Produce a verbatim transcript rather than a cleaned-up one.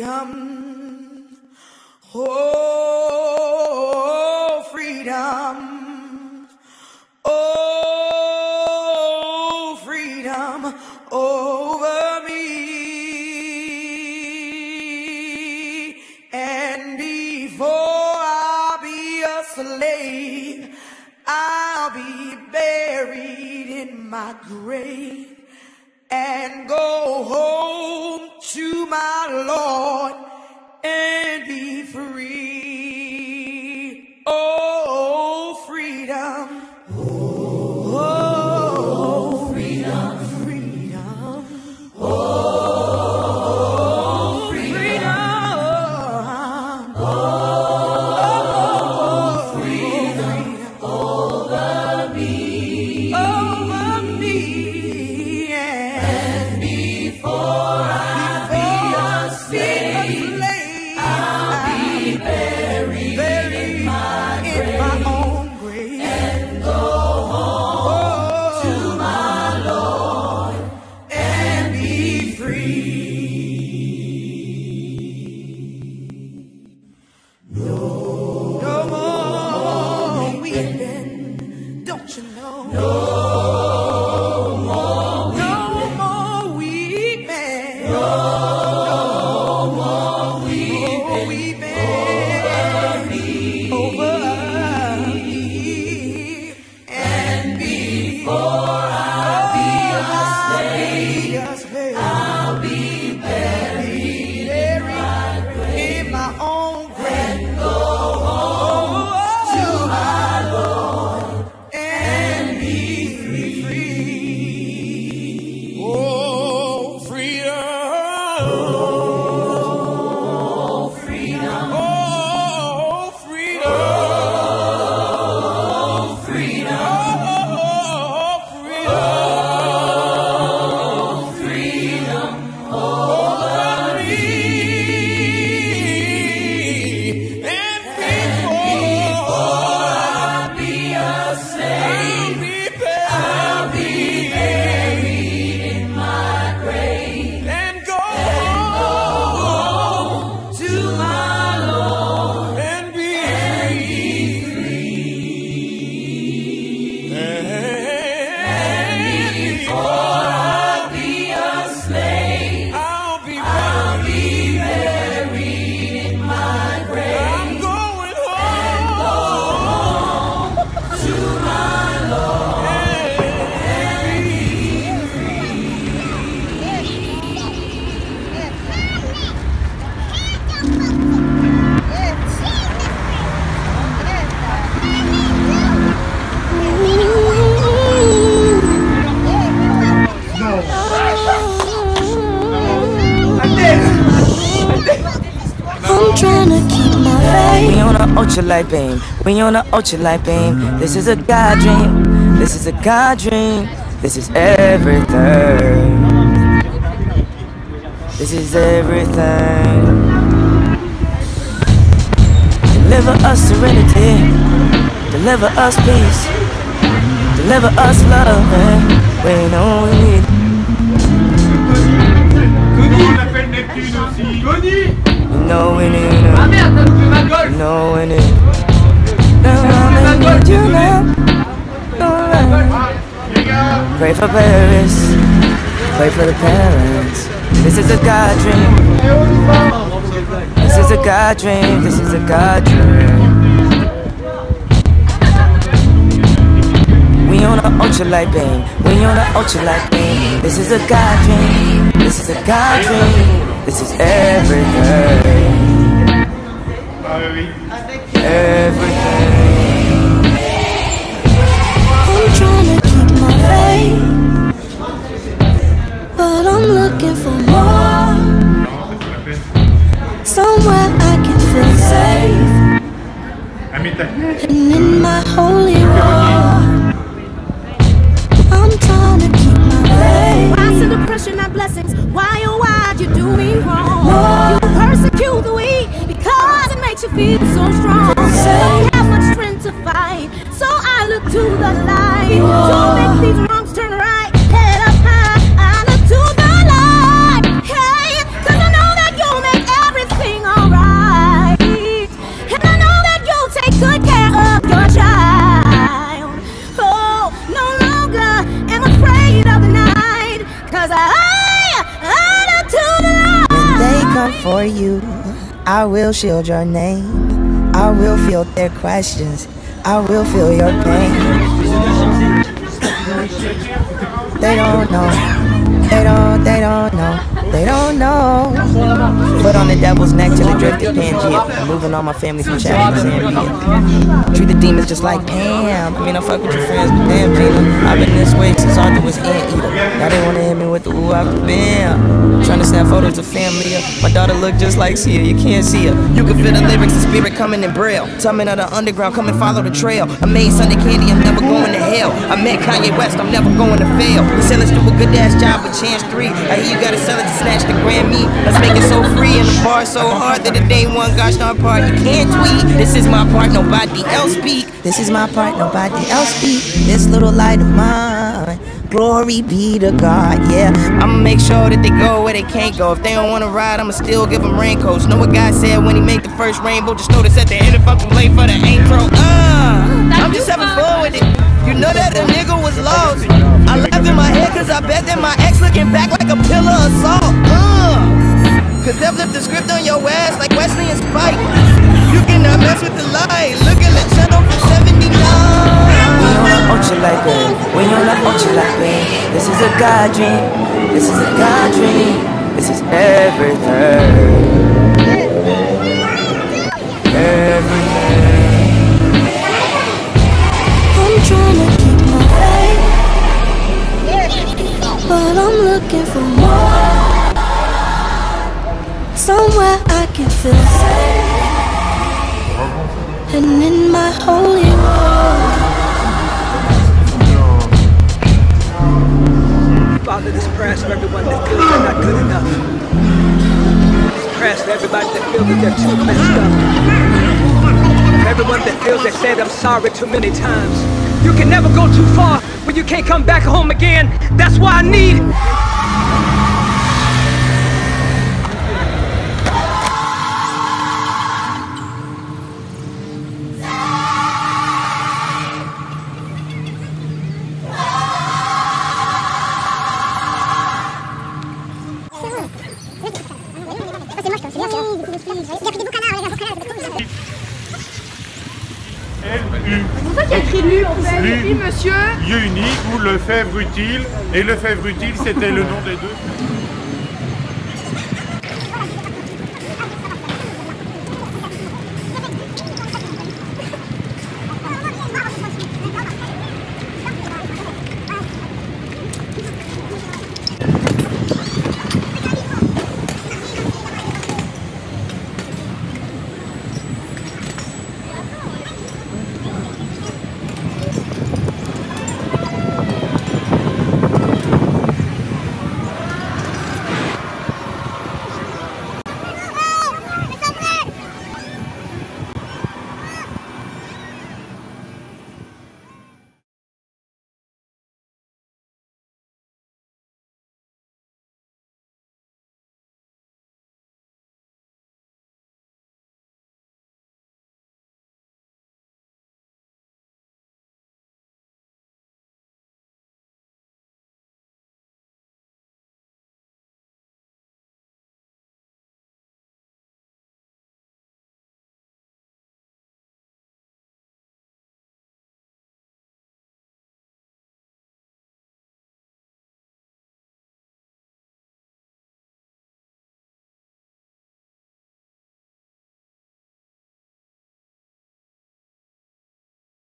freedom. Oh, freedom. Oh, freedom over me. And before I'll be a slave, I'll be buried in my grave and go home to my Lord and be free. Oh, freedom. Oh, freedom. Freedom. Oh, freedom. Oh, freedom over me. Over me. And before I be a slave, I'll be buried in my own grave and go home to my Lord and be free. No, no more weeping, don't you know? No more weeping. No more weeping. No more weeping. weeping over me. And before I'll be a slave, I'll be buried in my own grave and go home to my Lord and be free. Oh, freedom. Oh, freedom. Oh, freedom. Oh, freedom. Oh, freedom. Freedom over me. And before I'll be a slave, I'll be buried in my grave and go home to my Lord and be free. And before I'll be a slave, I'll be buried in my grave. I'm going home to my Lord and be I'm trying to keep my faith. We on a ultralight beam. We on a ultralight beam. This is a God dream. This is a God dream. This is everything. This is everything. Deliver us serenity. Deliver us peace. Deliver us love. And we know we need. Connie, on l'appelle Neptune aussi. Connie. We know we need. Ah merde, t'as coupé ma We golf. know we need. Now I need you now. Alright. Les gars. Pray for Paris. Pray for the parents. This is a God dream. This is a God dream. This is a God dream. We on an ultralight beam. We on an ultralight beam. This is a God dream. This is a God dream. This is everything. Ah oui. Everything. I'm trying to keep my faith, but I'm looking for more. Somewhere I can feel safe Ah mais t'as. and in my holy war. I'm trying to keep my faith. Why send oppression, not blessings? Why, oh why you do me wrong? You persecute the weak because it makes you feel so strong. Don't have much strength to fight, so I look to the light. Don't make these wrongs turn right. Head up high, I look to the light. Hey, cause I know that you'll make every for you. I will shield your name. I will field their questions. I will feel your pain. They don't know. They don't, they don't know. They don't know. Foot on the devil's neck till it drifted Pangea. I'm moving all my family from Chad to Zambia. Treat the demons just like Pam. I mean, I fuck with your friends, but damn, Gina. I've been this way since Arthur was Anteater. Now they wanna hit me with the ooh after bam. Trying to snap photos of family. My daughter look just like Sia. You can't see her. You can feel the lyrics, the spirit coming in braille. Tumbling of the underground, come and follow the trail. I made Sunday candy, I'm never going to hell. I met Kanye West, I'm never going to fail. We said let's do a good ass job with Chance three. I hear you gotta sell it to snatch the Grammy. Let's make it so free and the bar so hard that the day one gosh darn part. You can't tweet. This is my part, nobody else speak. This is my part, nobody else speak. This little light of mine. Glory be to God, yeah. I'ma make sure that they go where they can't go. If they don't wanna ride, I'ma still give them raincoats. Know what God said when he made the first rainbow? Just notice at the end if I'm too late for the intro. Uh, I'm just having fun with it. You know that a nigga was lost. I laughed in my head cause I bet that my ex looking back like a pillar of salt. Uh, cause they'll flip the script on your ass like Wesley and Spike. You cannot mess with the light. Look at the channel from seventy-nine. We on a Ocha like that. We on a Ocha like that. This is a God dream. This is a God dream. This is everything. Everything. I'm trying to keep my faith, but I'm looking for more. Somewhere I can feel safe, and in my holy war. Father, this prayers for everyone that feels they're not good enough. This prayers for everybody that feels that they're too messed up. For everyone that feels they said I'm sorry too many times. You can never go too far when you can't come back home again. That's why I need it. C'est pour ça qu'il y a écrit lu en fait. Oui, monsieur. Lieu unique ou le fèvre utile. Et le fèvre utile, c'était le nom des deux.